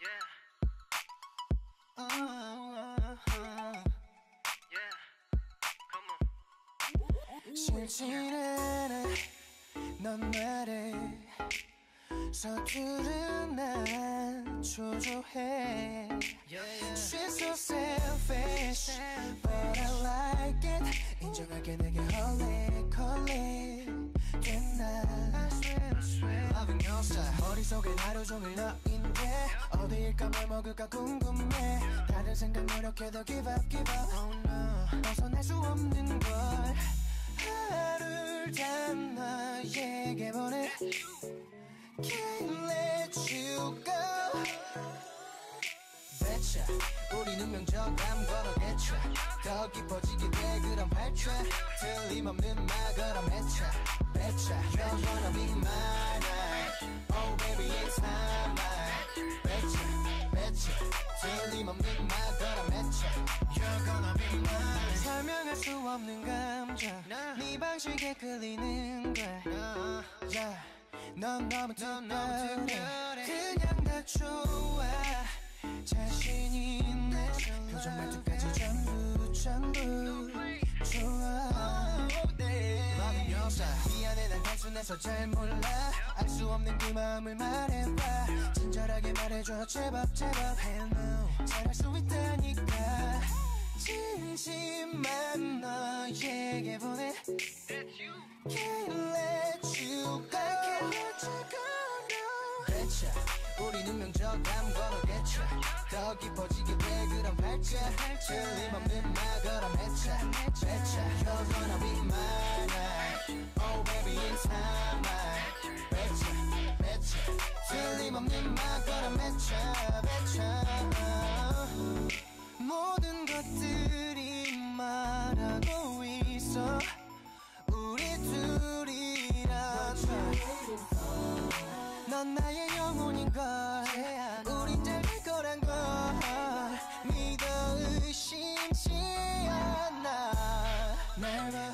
싫진 않아 넌 말해 서투른 난 초조해 She's so selfish But I like it 인정할게 내게 홀릭 됐나 Loving your style 머릿속엔 하루 종일 너인데 어디일까 뭘 먹을까 궁금해 다른 생각 노력해도 give up Oh no 벗어날 수 없는 걸 하루를 다 너에게 보내 Can't let you go betcha 우리는 명저감 걸어겠죠 더 깊어지게 돼 그런 발차 틀림없는 말 걸어 맺자 betcha You're gonna be mine Oh baby it's time betcha 틀림없는 말 걸어 맺자 You're gonna be mine 설명할 수 없는 감정 네 방식에 끌리는 거야 yeah. 넌 너무 특별해 그냥 다 좋아 자신 있네 표정 말투까지 전부 좋아 Loving your style 미안해 난 단순해서 잘 몰라 알 수 없는 그 마음을 말해봐 친절하게 말해줘 제발 Hell no 잘할 수 있다니까 진심만 너에게 보내 Can't let you go betcha 우리는 명저감 걸어겠죠 더 깊어지게 돼 그런 발자 틀림없는 말 걸어 맺자 betcha You're gonna be mine Oh baby in time betcha 틀림없는 말 걸어 맺자 betcha 모든 것들이 말하고 있어 우리 둘이라서 넌 나의 영혼인걸 우린 잘 될 거란 걸 믿어 의심치 않아 날 봐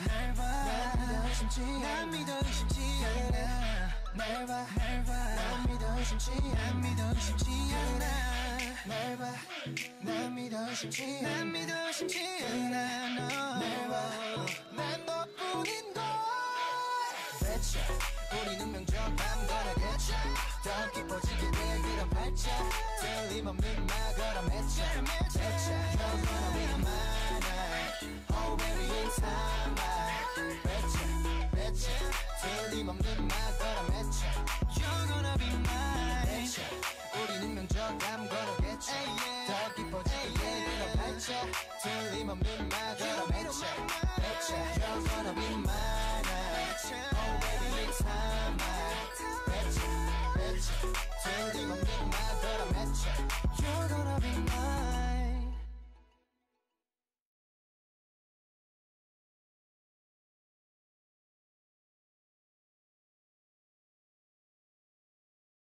난 믿어 의심치 않아 날 봐 난 믿어 의심치 않아 날 봐 난 믿어 의심치 않아 날 봐 난 너뿐인걸 betcha 우리는 명저감 걸어겠죠 더 깊어지게 돼 그런 발자 틀림없는 말 걸어 맺자 betcha You're gonna be mine Oh baby in time betcha 틀림없는 말 걸어 맺자 You're gonna be mine betcha 우리는 명저감 걸어겠죠 더 깊어지게 돼 그런 발자 틀림없는 말 걸어 맺자 betcha You're gonna be mine Oh baby in time betcha 틀림없는 말 걸어 맺자 You're gonna be mine